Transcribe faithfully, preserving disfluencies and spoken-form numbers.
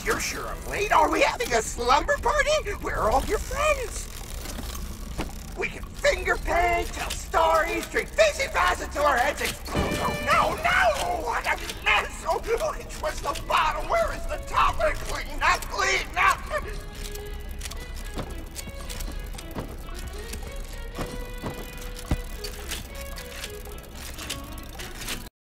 You're sure I'm late? Are we having a slumber party? Where are all your friends? We can finger paint, tell stories, drink fizzy fast until our heads explode. Oh, no, no!